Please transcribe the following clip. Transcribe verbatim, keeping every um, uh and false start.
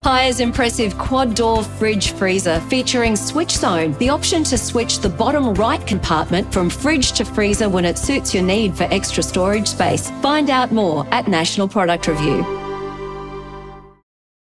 Hire's impressive quad-door fridge freezer featuring SwitchZone, the option to switch the bottom right compartment from fridge to freezer when it suits your need for extra storage space. Find out more at National Product Review.